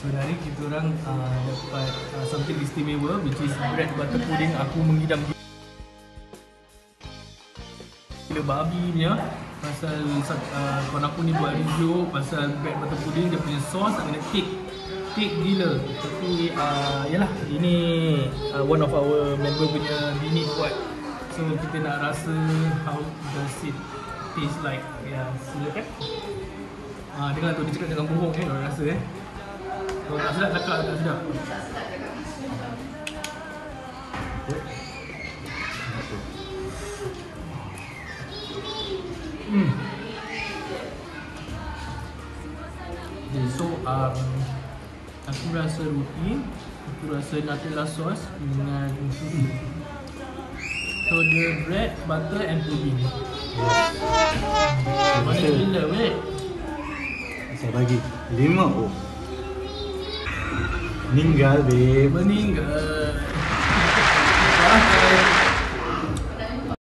So hari kita orang dapat something istimewa, which is bread butter pudding. Aku mengidam gila babi punya. Pasal kawan aku ni buat review pasal bread butter pudding, dia punya sauce ada thick gila. Tapi yalah, ini one of our member punya bini buat. So kita nak rasa how does it taste like. Ya, silakan. Dengar tu dia cakap jangan bohong kalau rasa kalau tak sedap cakap tak sedap. Okay, so aku rasa roti, aku rasa Nutella sauce dengan so the bread, butter and pudding. Mana gila weh. Saya bagi 5. Meninggal babe. Meninggal.